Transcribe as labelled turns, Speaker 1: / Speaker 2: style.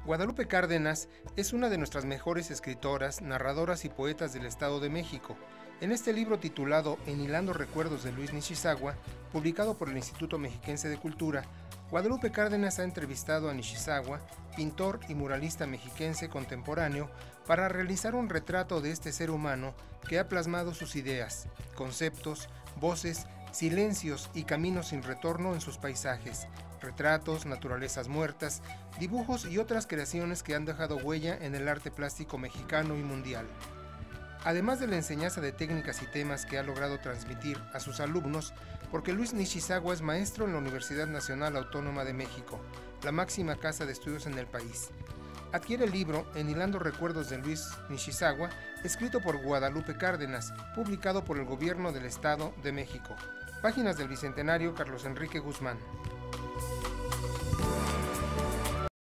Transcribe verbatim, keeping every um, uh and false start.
Speaker 1: Guadalupe Cárdenas es una de nuestras mejores escritoras, narradoras y poetas del Estado de México. En este libro titulado Enhilando recuerdos de Luis Nishizawa, publicado por el Instituto Mexiquense de Cultura, Guadalupe Cárdenas ha entrevistado a Nishizawa, pintor y muralista mexiquense contemporáneo, para realizar un retrato de este ser humano que ha plasmado sus ideas, conceptos, voces, silencios y caminos sin retorno en sus paisajes, retratos, naturalezas muertas, dibujos y otras creaciones que han dejado huella en el arte plástico mexicano y mundial. Además de la enseñanza de técnicas y temas que ha logrado transmitir a sus alumnos, porque Luis Nishizawa es maestro en la Universidad Nacional Autónoma de México, la máxima casa de estudios en el país. Adquiere el libro Enhilando recuerdos de Luis Nishizawa, escrito por Guadalupe Cárdenas, publicado por el Gobierno del Estado de México. Páginas del Bicentenario Carlos Enrique Guzmán.